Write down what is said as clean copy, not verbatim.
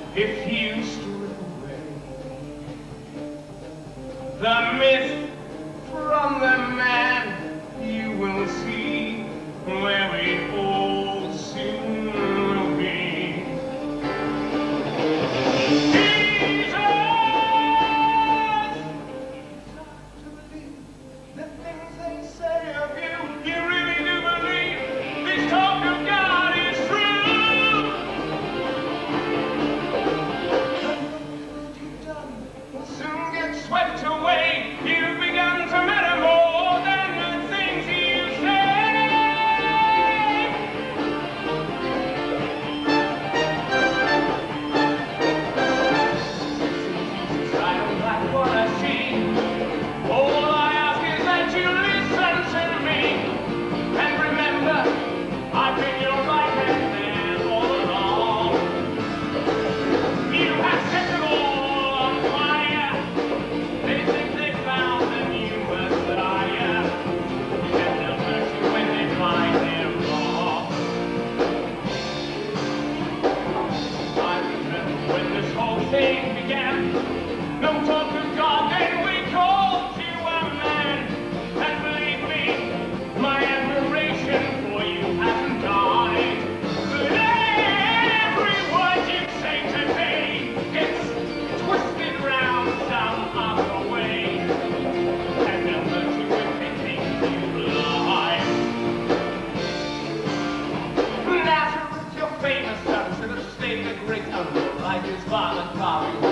if you strip away the myth from the man, you will see where we all soon will be. Jesus! You start to believe the things they say of you. You really do believe this talk of God is true. Soon get swept away. You've begun to matter more than the things you say. Jesus, I don't like what I see. All I ask is that you listen to me. And remember, I've been your right hand man all along. You have set them all on fire. They think they found the new Messiah. And they'll hurt you when they find they're wrong. I remember when this whole thing began. No talk of God, then we called you a man. And believe me, my admiration for you hasn't died. But every word you say today gets twisted round some other way. And they'll hurt you if they think you lie. Nazareth, your famous son, should have stayed the great uncle, like his father, Carving.